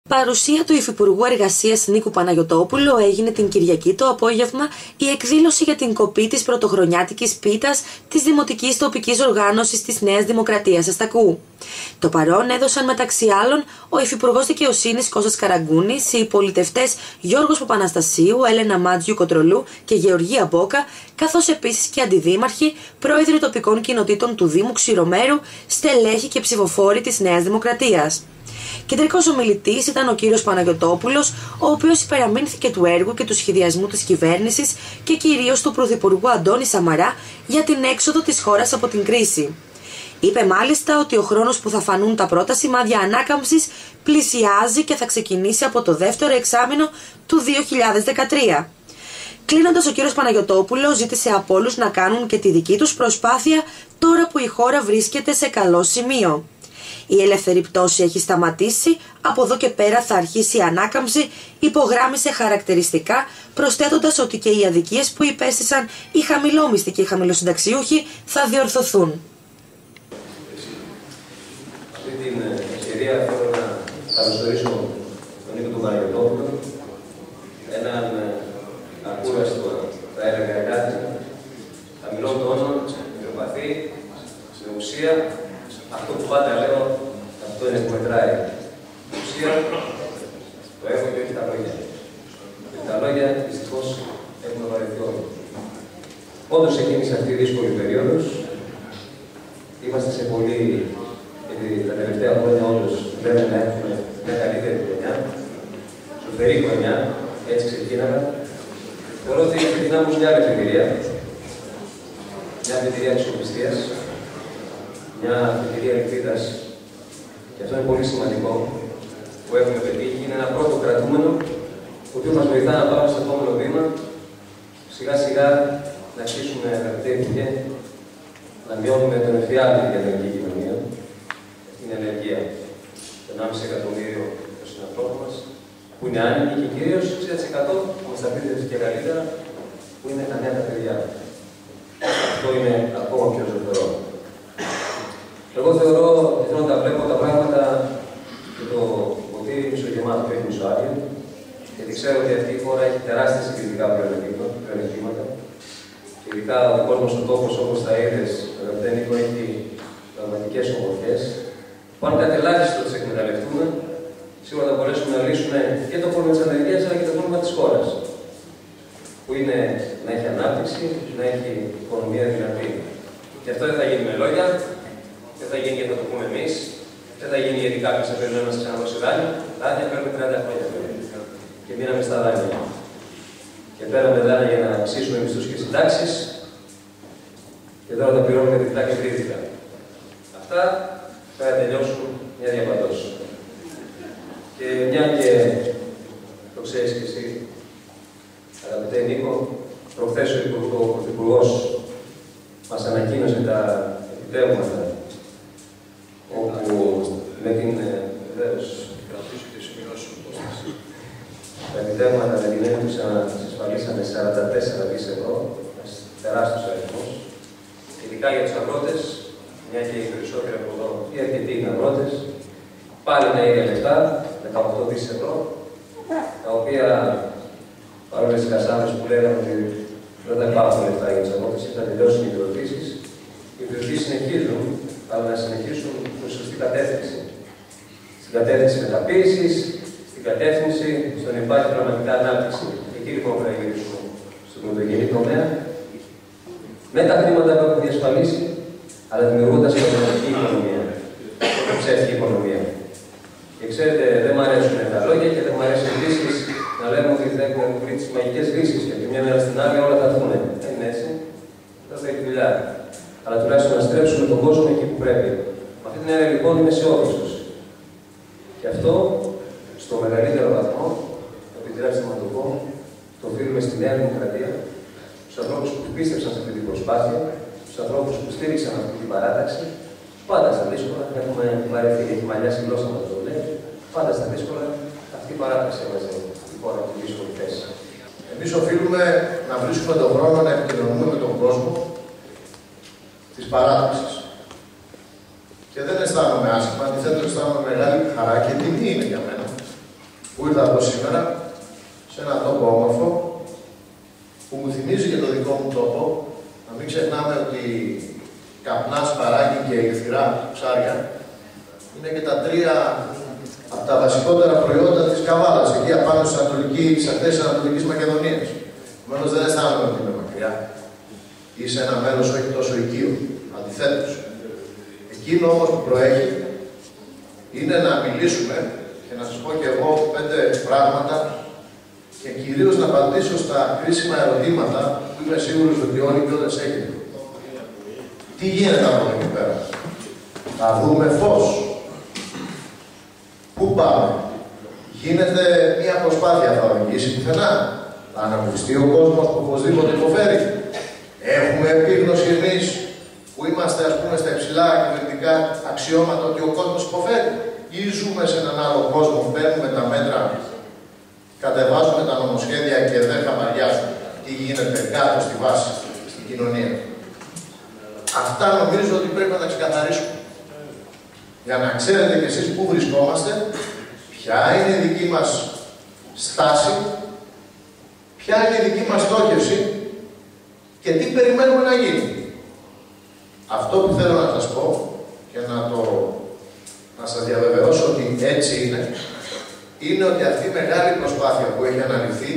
Παρουσία του Υφυπουργού Εργασίας Νίκου Παναγιωτόπουλου έγινε την Κυριακή το απόγευμα η εκδήλωση για την κοπή της πρωτοχρονιάτικης πίτας της Δημοτικής Τοπικής Οργάνωσης της Νέας Δημοκρατίας Αστακού. Το παρόν έδωσαν μεταξύ άλλων ο Υφυπουργός Δικαιοσύνης Κώστας Καραγκούνης, οι πολιτευτές Γιώργος Παπαναστασίου, Έλενα Μάτζιου Κοτρολού και Γεωργία Μπόκα, καθώς επίσης και αντιδήμαρχοι, πρόεδροι τοπικών κοινοτήτων του Δήμου Ξηρομέρου, στελέχοι και ψηφοφόροι της Νέας Δημοκρατίας. Κεντρικός ομιλητής ήταν ο κύριος Παναγιωτόπουλος, ο οποίος υπεραμείνθηκε του έργου και του σχεδιασμού της κυβέρνησης και κυρίως του Πρωθυπουργού Αντώνη Σαμαρά για την έξοδο της χώρας από την κρίση. Είπε μάλιστα ότι ο χρόνος που θα φανούν τα πρώτα σημάδια ανάκαμψης πλησιάζει και θα ξεκινήσει από το δεύτερο εξάμηνο του 2013. Κλείνοντας, ο κύριος Παναγιωτόπουλος ζήτησε από όλους να κάνουν και τη δική τους προσπάθεια τώρα που η χώρα βρίσκεται σε καλό σημείο. Η ελεύθερη πτώση έχει σταματήσει, από εδώ και πέρα θα αρχίσει η ανάκαμψη, υπογράμμισε χαρακτηριστικά, προσθέτοντας ότι και οι αδικίες που υπέστησαν οι χαμηλόμισθοι και οι χαμηλοσυνταξιούχοι θα διορθωθούν. Αυτή την ευκαιρία θέλω να καλωσορίσω τον Νίκο τον Παναγιωτόπουλο, έναν ακούραστο, θα έλεγα, εργάτη, χαμηλών τόνων, μυοπαθή, με ουσία. Αυτό που πάντα λέω, αυτό είναι που μετράει. Η ουσία το έχω και όχι τα λόγια. Και τα λόγια δυστυχώς έχουν βαρεθεί όλοι. Όντως εκείνη αυτή η δύσκολη περίοδος, είμαστε σε πολύ, γιατί τα τελευταία χρόνια όντως λέμε να έχουμε μια καλύτερη χρονιά, σοφερή χρονιά, έτσι ξεκίναμε. Θεωρώ ότι ξεκινάμε ως μια άλλη ευκαιρία, μια ευκαιρία της οπισθίας, μια ευκαιρία ελπίδας, και αυτό είναι πολύ σημαντικό που έχουμε πετύχει. Είναι ένα πρώτο κρατούμενο, το οποίο μας βοηθά να πάμε στο επόμενο βήμα, σιγά σιγά να αρχίσουμε, αγαπητέ Υπουργέ, να μειώνουμε τον εφιάλτη για την ελληνική κοινωνία, την ενεργεία, το 1,5 εκατομμύριο των συνανθρώπων μας, που είναι άνεργοι και κυρίως 60% που μας τα πείτε και καλύτερα, που είναι τα νέα τα παιδιά. Αυτό είναι ακόμα πιο ζωφερό. Εγώ θεωρώ ότι θέλω να τα βλέπω τα πράγματα και το ποτήρι μισογεμάτο και όχι μισοάδιο, γιατί ξέρω ότι αυτή η χώρα έχει τεράστια συγκριτικά πλεονεκτήματα. Και ειδικά ο δικός μας ο τόπος, όπως τα είδες, αγαπητέ Νίκο, έχει πραγματικές ομορφιές, που αν κάτι ελάχιστο τις εκμεταλλευτούμε, σίγουρα θα μπορέσουμε να λύσουμε και το πρόβλημα της ανεργίας, αλλά και το πρόβλημα της χώρας. Που είναι να έχει ανάπτυξη, να έχει οικονομία δυνατή. Και αυτό δεν θα γίνει με λόγια. Δεν θα γίνει γιατί θα το πούμε εμείς. Δεν θα γίνει γιατί κάποιος θα πρέπει να μας ξαναδώσει δάνεια. Δάνεια παίρνουμε 30 χρόνια και μείναμε στα δάνεια. Και πέραμε δάνεια για να αυξήσουμε μισθούς και συντάξεις. Και τώρα τα πληρώνουμε διπλά και τρίδικα. Αυτά θα τελειώσουν μια διαπαντός. Και μια και το ξέρεις και εσύ, αγαπητέ Νίκο, προχθές ο Πρωθυπουργός μας ανακοίνωσε τα επιτεύγματα, όπου με την τα επιτεύγματα με την έννοια τους εξασφαλίσαμε 44 δις ευρώ, ένας τεράστιος αριθμός, ειδικά για τους αγρότες, μια και οι περισσότεροι από εδώ ή αρκετοί είναι αγρότες, πάλι τα ίδια λεφτά, 18 δις ευρώ, τα οποία παρόλες τις κασάνες που λέγαμε ότι δεν θα υπάρχουν λεφτά για τους αγρότες ή θα τελειώσουν οι επιδοτήσεις, οι επιδοτήσεις συνεχίζουν, αλλά να συνεχίσουν προς σωστή κατεύθυνση. Στην κατεύθυνση μεταποίησης, στην κατεύθυνση στο να υπάρχει πραγματικά ανάπτυξη. Εκεί λοιπόν πρέπει να γυρίσουμε στον πρωτογενή τομέα, με τα χρήματα που έχουμε διασφαλίσει, αλλά δημιουργώντας πραγματική οικονομία, όχι ψεύτικη οικονομία. Και ξέρετε, δεν μου αρέσουν τα λόγια και δεν μου αρέσει επίσης να λέμε ότι δεν έχουμε βρει τις μαγικές λύσεις και από τη μια μέρα στην άλλη όλα θα έρθουν. Δεν είναι έτσι. Δεν θα έχει δουλειά. Αλλά τουλάχιστον να στρέψουμε τον κόσμο εκεί που πρέπει. Με αυτή την έννοια λοιπόν είμαι αισιόδοξος. Και αυτό στο μεγαλύτερο βαθμό, επιτρέψτε να το πω, το οφείλουμε στη Νέα Δημοκρατία, στους ανθρώπους που πίστεψαν σε αυτή την προσπάθεια, στους ανθρώπους που στήριξαν αυτή την παράταξη. Πάντα στα δύσκολα έχουμε βαρεθεί, έχει μαλλιάσει η γλώσσα μας το λέει. Πάντα στα δύσκολα αυτή η παράταξη έβαζε η χώρα από τη δύσκολη θέση. Εμείς οφείλουμε να βρίσκουμε τον χρόνο να επικοινωνούμε με τον κόσμο της παράταξης. Και δεν αισθάνομαι άσχημα, αντιθέτως αισθάνομαι μεγάλη χαρά και τιμή είναι για μένα που ήρθα εδώ σήμερα, σε έναν τόπο όμορφο, που μου θυμίζει και το δικό μου τόπο. Να μην ξεχνάμε ότι καπνά, σπαράγγι και ηχθηρά ψάρια είναι και τα τρία από τα βασικότερα προϊόντα της Καβάλας, εκεί απάνω στις ακτές της Ανατολικής Μακεδονίας. Επομένως δεν αισθάνομαι ότι είμαι μακριά ή σε ένα μέρος όχι τόσο οικείο. Αντιθέτως. Εκείνο όμως που προέχει είναι να μιλήσουμε και να σας πω και εγώ 5 πράγματα και κυρίως να απαντήσω στα κρίσιμα ερωτήματα που είμαι σίγουρος ότι όλοι και όλες έχετε. Τι γίνεται από εδώ και πέρα? Θα δούμε φως? Πού πάμε? Γίνεται μια προσπάθεια, θα οδηγήσει πουθενά? Θα αναπτυχθεί ο κόσμος που οπωσδήποτε υποφέρει? Έχουμε επίγνωση εμείς που είμαστε, ας πούμε, στα υψηλά κυβερνητικά αξιώματα ότι ο κόσμος υποφέρει? Ή ζούμε σε έναν άλλο κόσμο, παίρνουμε τα μέτρα, κατεβάζουμε τα νομοσχέδια και δεν χαμαριάζουμε τι γίνεται κάτω στη βάση, στην κοινωνία? Αυτά νομίζω ότι πρέπει να τα ξεκαθαρίσουμε. Για να ξέρετε κι εσείς πού βρισκόμαστε, ποια είναι η δική μας στάση, ποια είναι η δική μας στόχευση και τι περιμένουμε να γίνει. Αυτό που θέλω να σας πω και να σας διαβεβαιώσω ότι έτσι είναι ότι αυτή η μεγάλη προσπάθεια που έχει αναλυφθεί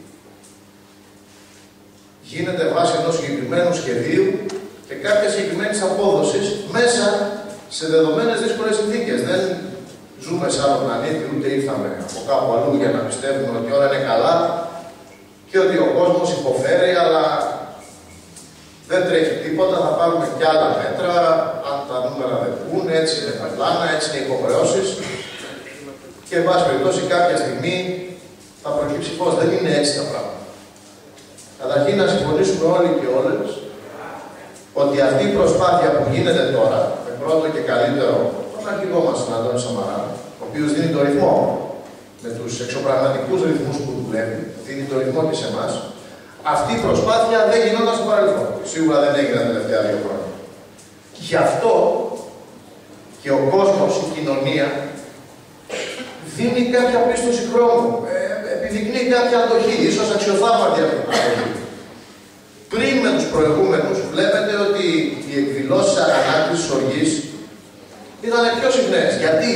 γίνεται βάσει ενός συγκεκριμένου σχεδίου και κάποια συγκεκριμένη απόδοση μέσα σε δεδομένες δύσκολες συνθήκες. Δεν ζούμε σε άλλο πλανήτη, ούτε ήρθαμε από κάπου αλλού για να πιστεύουμε ότι όλα είναι καλά και ότι ο κόσμος υποφέρει, αλλά δεν τρέχει τίποτα, θα πάρουμε κι άλλα μέτρα, αν τα νούμερα δεν πούν, έτσι είναι τα πλάνα, έτσι είναι οι υποχρεώσεις και εν πάση περιπτώσει κάποια στιγμή θα προκύψει φως. Δεν είναι έτσι τα πράγματα. Καταρχήν να συμφωνήσουμε όλοι και όλες ότι αυτή η προσπάθεια που γίνεται τώρα, με πρώτο και καλύτερο τον αρχηγό μας, τον Αντώνη Σαμαρά, ο οποίος δίνει το ρυθμό με τους εξωπραγματικούς ρυθμούς που δουλεύει, δίνει το ρυθμό και σε εμάς, αυτή η προσπάθεια δεν γινόταν στο παρελθόν. Σίγουρα δεν έγινε τα τελευταία 2 χρόνια. Γι' αυτό και ο κόσμος, η κοινωνία, δίνει κάποια πίστοση χρόνου, επιδεικνύει κάποια αντοχή, ίσως αξιοθαύματη αντοχή. Πριν με τους προηγούμενους, βλέπετε ότι οι εκδηλώσεις αγανάκτησης οργής ήταν πιο συχνές.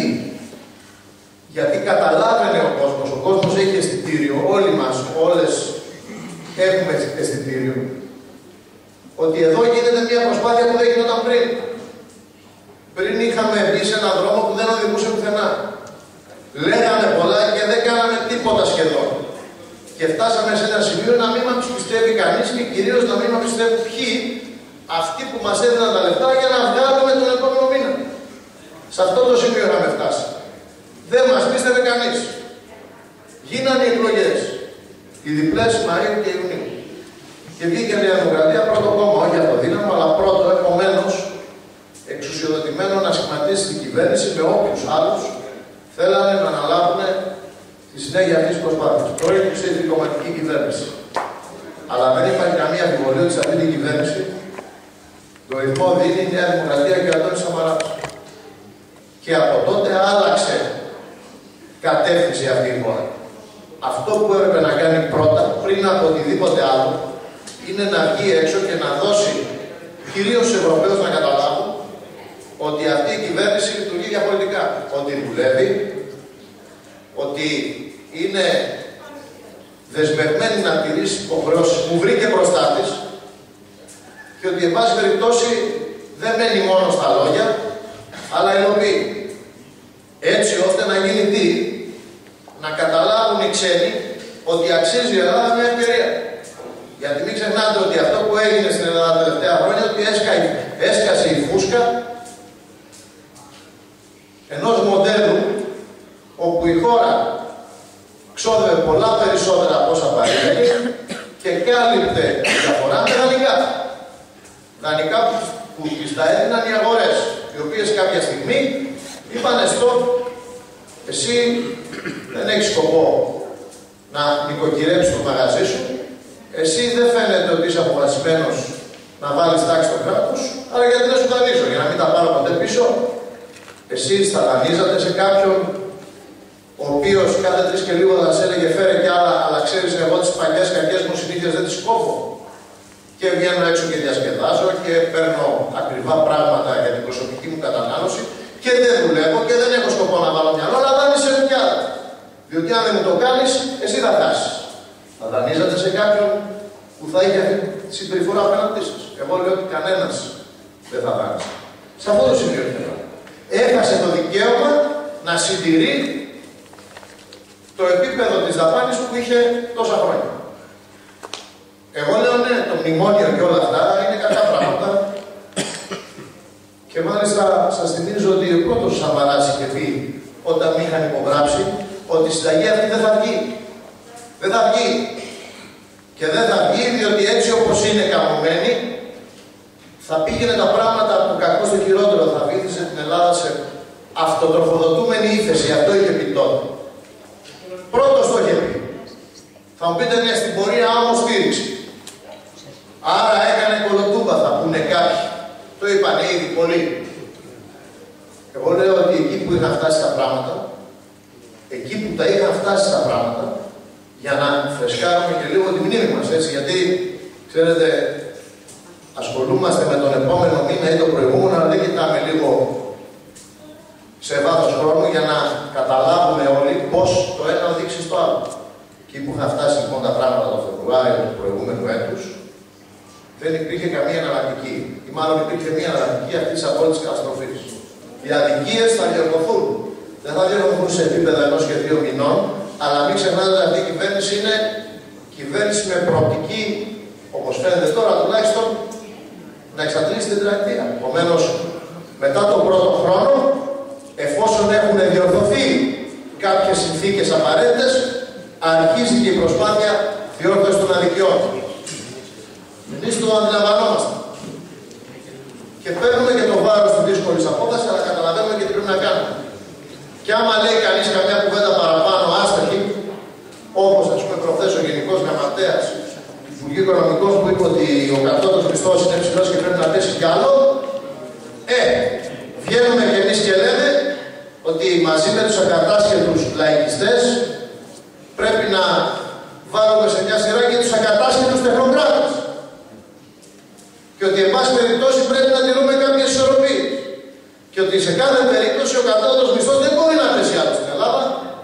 Γιατί καταλάβαινε ο κόσμος έχει αισθητήριο, όλοι μας, όλες έχουμε αισθητήριο, ότι εδώ γίνεται μια προσπάθεια που δεν γινόταν πριν. Πριν είχαμε μπει σε έναν δρόμο που δεν οδηγούσε πουθενά. Λέγαμε πολλά και δεν κάναμε τίποτα σχεδόν. Και φτάσαμε σε ένα σημείο να μην μας πιστεύει κανείς και κυρίως να μην μας πιστεύουν ποιοι, αυτοί που μας έδιναν τα λεφτά για να βγάλουμε τον επόμενο μήνα. Σε αυτό το σημείο είχαμε φτάσει. Δεν μας πίστευε κανείς. Γίνανε οι εκλογές. Οι διπλές Μαΐου και Ιουνίου. Και βγήκε η Νέα Δημοκρατία, πρώτο κόμμα, όχι αυτοδύναμο, αλλά πρώτο, επομένως, εξουσιοδοτημένο να σχηματίσει την κυβέρνηση με όποιους άλλους θέλανε να αναλάβουν τη συνέχεια αυτής της προσπάθειας. Προέκυψε η δικομματική κυβέρνηση. Αλλά δεν υπάρχει καμία αμφιβολία ότι σε αυτή την κυβέρνηση το ρυθμό δίνει η Νέα Δημοκρατία και ο Αντώνης Σαμαράς. Και από τότε άλλαξε κατεύθυνση αυτή η χώρα. Αυτό που έπρεπε να κάνει πρώτα, πριν από οτιδήποτε άλλο, είναι να βγει έξω και να δώσει κυρίως στους Ευρωπαίους να καταλάβουν ότι αυτή η κυβέρνηση λειτουργεί διαφορετικά. Ότι δουλεύει, ότι είναι δεσμευμένη να τηρήσει υποχρεώσεις που βρήκε μπροστά της και ότι εν πάση περιπτώσει δεν μένει μόνο στα λόγια, αλλά υλοποιεί. Έτσι ώστε να γίνει τι? Να καταλάβουν οι ξένοι ότι αξίζει η Ελλάδα μια ευκαιρία. Γιατί μην ξεχνάτε ότι αυτό που έγινε στην Ελλάδα τα τελευταία χρόνια, ότι έσκασε η φούσκα ενός μοντέλου όπου η χώρα ξόδευε πολλά περισσότερα από όσα παρήγαγε και κάλυπτε διαφορά με δανεικά. Δανεικά που τις τα έδιναν οι αγορές, οι οποίες κάποια στιγμή είπανε stop, εσύ δεν έχεις σκοπό να νοικοκυρέψεις το μαγαζί σου, εσύ δεν φαίνεται ότι είσαι αποφασισμένος να βάλεις τάξη στο κράτος, αλλά γιατί να σου δανείσω, για να μην τα πάρω ποτέ πίσω. Εσείς θα δανείζατε σε κάποιον ο οποίος κάθε 3 και λίγο θα σε έλεγε φέρε κι άλλα, αλλά ξέρεις εγώ τις παλιές κακές μου συνήθειες δεν τις κόβω. Και βγαίνω έξω και διασκεδάζω και παίρνω ακριβά πράγματα για την προσωπική μου κατανάλωση και δεν δουλεύω και δεν έχω σκοπό να βάλω μυαλό, αλλά δάνεισε με κι άλλα. Διότι αν δεν μου το κάνεις, εσύ θα χάσεις. Θα δανείζατε σε κάποιον που θα είχε αυτή τη συμπεριφορά απέναντί σας. Εγώ λέω ότι κανένας δεν θα δάνεισε. Σε αυτό το σημείο θέλω. Έχασε το δικαίωμα να συντηρεί το επίπεδο της δαπάνης που είχε τόσα χρόνια. Εγώ λέω ναι, το μνημόνιο και όλα αυτά είναι κακά πράγματα. Και μάλιστα σας θυμίζω ότι ο πρώτος Σαμαράς είχε πει όταν με είχαν υπογράψει ότι η συνταγή αυτή δεν θα βγει. Δεν θα βγει. Και δεν θα βγει διότι έτσι όπως είναι καμωμένη θα πήγαινε τα πράγματα από κακό στο χειρότερο. Θα βήθησε την Ελλάδα σε αυτοτροφοδοτούμενη ύφεση. Αυτό είχε πει τότε. Πρώτος το είχε πει. Θα μου πείτε ναι, στην πορεία όμως στήριξη. Άρα έκανε κολοτούμπα, θα πούνε κάποιοι. Το είπανε ήδη πολλοί. Εγώ λέω ότι εκεί που είχαν φτάσει τα πράγματα, εκεί που τα είχαν φτάσει τα πράγματα, για να φρεσκάρουμε και λίγο τη μνήμη μας, έτσι, γιατί, ξέρετε, ασχολούμαστε με τον επόμενο μήνα ή το προηγούμενο, αλλά δεν κοιτάμε λίγο σε βάθος χρόνου για να καταλάβουμε όλοι πώς το ένα οδήγησε στο άλλο. Εκεί που είχαν φτάσει λοιπόν τα πράγματα το Φεβρουάριο του προηγούμενου έτους, δεν υπήρχε καμία εναλλακτική. Ή μάλλον υπήρχε μία εναλλακτική αυτή της απόλυτης καταστροφής. Οι αδικίες θα διορθωθούν. Δεν θα διορθωθούν σε επίπεδα 1 και 2 μηνών, αλλά μην ξεχνάτε ότι αυτή η κυβέρνηση είναι κυβέρνηση με προοπτική, όπως φαίνεται τώρα τουλάχιστον, να εξαντλήσει την τετραετία. Επομένως, μετά τον πρώτο χρόνο, εφόσον έχουν διορθωθεί κάποιες συνθήκες απαραίτητες, αρχίζει και η προσπάθεια διόρθωσης των αδικιών. Εμείς το αντιλαμβανόμαστε. Και παίρνουμε και το βάρος της δύσκολης απόφασης, αλλά καταλαβαίνουμε και τι πρέπει να κάνουμε. Και άμα λέει κανείς καμιά κουβέντα παραπάνω άστοχη, όπως ας πούμε προχθές ο Γενικός Γραμματέας του Υπουργείου Οικονομικών που είπε ότι ο κατώτατος μισθός είναι ψηλός και πρέπει να πέσει κι άλλο, βγαίνουμε κι εμείς και λέμε ότι μαζί με τους ακατάσχετους λαϊκιστές πρέπει να βάλουμε σε μια σειρά και τους ακατάσχετους τεχνοκράτες. Και ότι εν πάση περιπτώσει πρέπει να τηρούμε κάποιες ισορροπίες. Και ότι σε κάθε περίπτωση ο κατώτατος μισθός δεν μπορεί να πέσει άλλο στην Ελλάδα.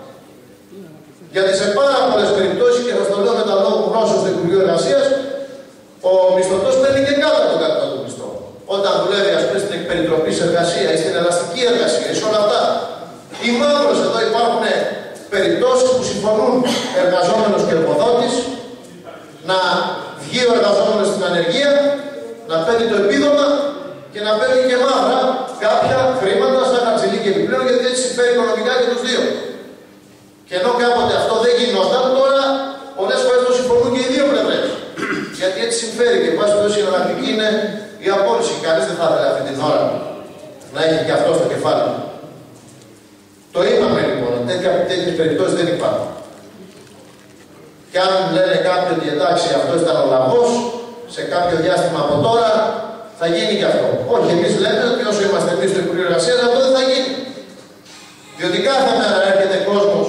Γιατί σε πάρα πολλές περιπτώσεις, και θα το λέω με τα λόγω γνώσεως του Υπουργείου Εργασίας, ο μισθωτός παίρνει και κάτω από τον κατώτατο μισθό. Όταν δουλεύει, ας πούμε, στην εκπεριτροπής εργασία ή στην ελαστική εργασία ή σε όλα αυτά. Ή μάλλον εδώ υπάρχουν περιπτώσεις που συμφωνούν εργαζόμενος και εργοδότης να βγει ο εργαζόμενος στην ανεργία, να παίρνει το επίδομα και να παίρνει και μαύρα κάποια χρήματα σαν χαρτζηλί και επιπλέον, γιατί έτσι συμφέρει οικονομικά και τους δύο. Και ενώ κάποτε αυτό δεν γινόταν, τώρα πολλές φορές το συμφωνούν και οι δύο πλευρές. Γιατί έτσι συμφέρει και πάση τόσο η εναλλακτική είναι η απόλυση. Κανείς δεν θα ήθελε αυτή την ώρα να έχει και αυτό στο κεφάλι. Το είπαμε λοιπόν, τέτοιες περιπτώσεις δεν υπάρχουν. Και αν λένε κάποιοι ότι εντάξει αυτό ήταν ο λαγός, σε κάποιο διάστημα από τώρα θα γίνει και αυτό. Όχι, εμείς λέμε ότι όσο είμαστε εμείς στο Υπουργείο Εργασίας αυτό δεν θα γίνει. Διότι κάθε μέρα έρχεται κόσμος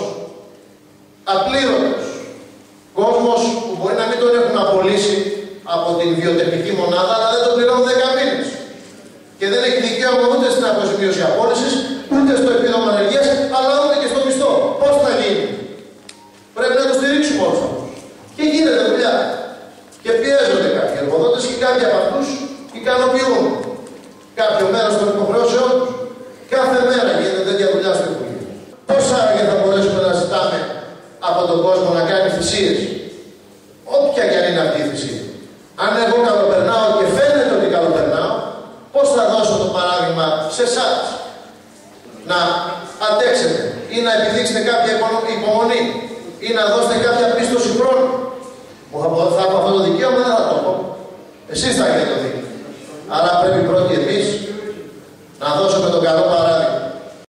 απλήρωτος. Κόσμος που μπορεί να μην τον έχουν απολύσει από την βιοτεχνική μονάδα, αλλά δεν τον πληρώνουν 10 μήνες. Και δεν έχει δικαίωμα ούτε στην αποζημίωση απόλυσης, ούτε στο επίδομα ανεργίας, αλλά ούτε και στο μισθό. Πώς θα γίνει? Πρέπει να το στηρίξουμε όλους αυτούς. Και γίνεται δουλειά. Και πιέζονται κάποιοι εργοδότες και κάποιοι από αυτούς ικανοποιούν κάποιο μέρος των υποχρεώσεών τους. Κάθε μέρα γίνεται τέτοια δουλειά στο Υπουργείο. Πώς άραγε θα μπορέσουμε να ζητάμε από τον κόσμο να κάνει θυσίες? Όποια και αν είναι αυτή η θυσία. Αν εγώ καλοπερνάω και φαίνεται ότι καλοπερνάω, πώς θα δώσω το παράδειγμα σε εσάς να αντέξετε ή να επιδείξετε κάποια υπομονή ή να δώσετε κάποια πίστοση χρόνου? Θα έχω αυτό το δικαίωμα, δεν θα το πω. Εσείς θα έχετε το δίκαιο. Άρα πρέπει πρώτη